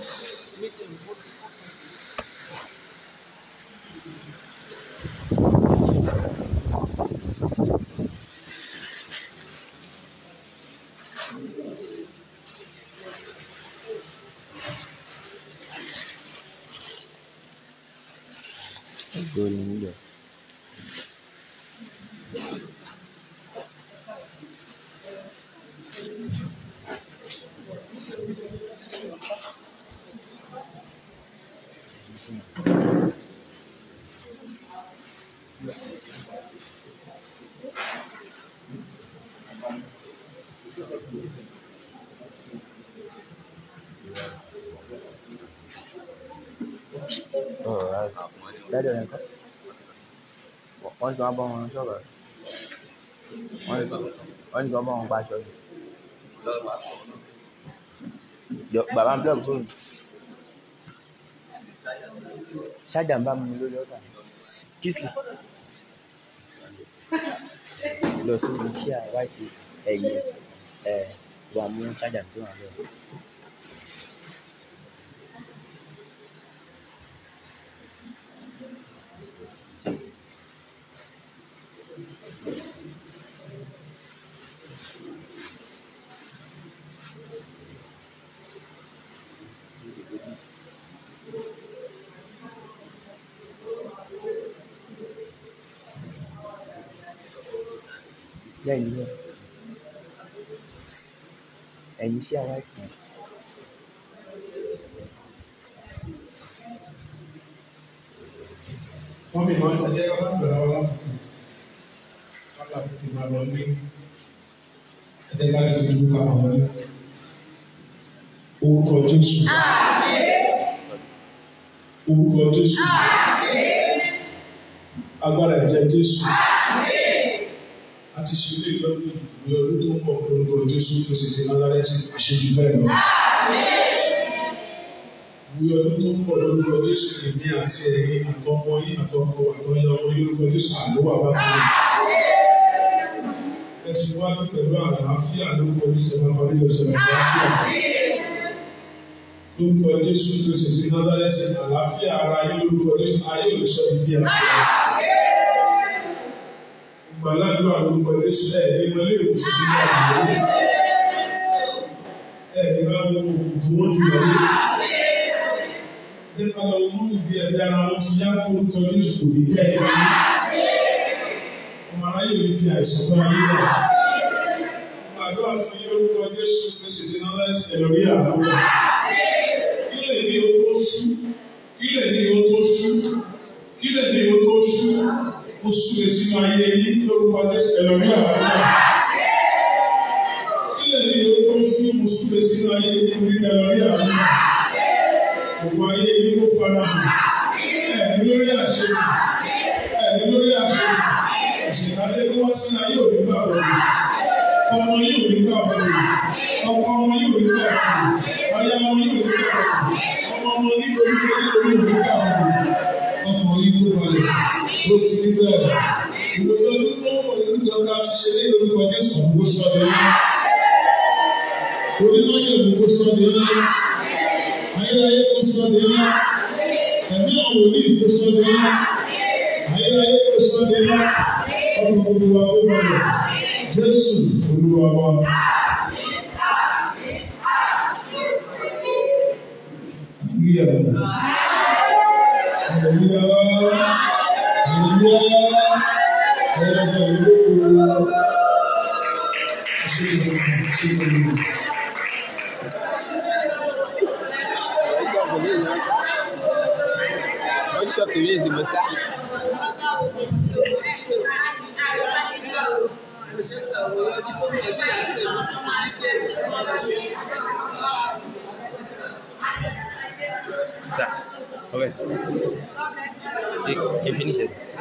Better one go on sugar. One go on by sugar. Bà băm plug luôn. Sai đầm băm luôn đó. Kiss. Lo su chia white và mua sai đầm luôn rồi. Yeah, you and you see how white. Wọ́n mi máa ń tẹ̀lé ká máa ń bẹ̀rẹ̀ ọlá kápá tètè máa lọ ní ẹ̀jẹ̀ ká lè dúró ká máa lọ ní orúkọ Jésù. Orúkọ Jésù. Agbára ẹ̀jẹ̀ Jésù. Àti ṣe lè lọ ní ìwé ọdún tó ń bọ̀ orúkọ Jésù tó ṣe ṣe lágbárẹ́sì àṣejù bẹ́ẹ̀ lọ. Ìwé ọdún tó ń bọ̀ lórúkọ Jésù èmi àti ẹ̀yin àtọmọ yín àtọmọ àtọyìn ọmọ yín lórúkọ Jésù àlówà bá mi. Ẹ ti wá ní pẹ̀lú àlàáfíà lórúkọ Jésù ẹ̀ máa parí lọ́sẹ̀ àlàáfíà. Lórúkọ Jésù tó ṣe ti lágbárẹ́sì àlàáfíà ara yín lórúkọ Jésù ayé òṣèlú ti àfíà. Gbàládùn àlórúkọ Jésù ní mọ́lẹ́ ìwòsàn ní àdúgbò. Ní bá wọ́n òkùnkùn wọ́n jù lọ́wọ́. Nípa lọ mú ibi ẹ̀dá ara wọn ti yá orúkọ Jésù kò ní jẹ́ ìwé. Ọmọ aráyè mi fi àìsàn bá ayé náà. Àdúrà fún yín orúkọ Jésù Kristi ti náà láti ẹ̀lọ́rí àdúrà. Kí lè ní o tó ṣú? Kí lè ní o tó ṣú? Kí lè ní o tó ṣú? Mo súre sínú ayé yín lórúkọ Jésù ẹ̀lọ́rí àdúrà. Kí lè ní o tó ṣú? Mo súre sínú ayé yín lórúkọ ẹ̀lọ́rí àdúrà. Gbogbo ayé yìí kò fara hàn. Ẹ̀mí lórí àṣetì. Ẹ̀mí lórí àṣetì. Ìṣèkádé ló wá sí ayé òní gbà wọlé. Ọmọ yìí ò ní gbà wọlé. Ọmọ yìí ò ní gbà wọlé. Aya ọmọ yìí ò ní gbà wọlé. Ọmọ ní orí ò ní gbà wọlé. Ọmọ yìí kò balẹ̀. Ó ti ní bẹ́ẹ̀. Ìròyìn ọdún tó ń bọ̀ nínú ìjọba ti ṣe ní orúkọ Jésù kò sọ ní ńlá. Onímọ̀ yẹ̀ kò sọ ní ńlá. Ayérayé kò sọ ní ńlá. Ẹ̀mí àwọn òní kò sọ ní ńlá. Ayérayé kò sọ ní ńlá. Ọmọ Olúwa ó bẹ̀rẹ̀. Jésù Olúwa wa. Hallelujah. Hallelujah. Hallelujah. Shut the music, but ça. Okay. You finish it.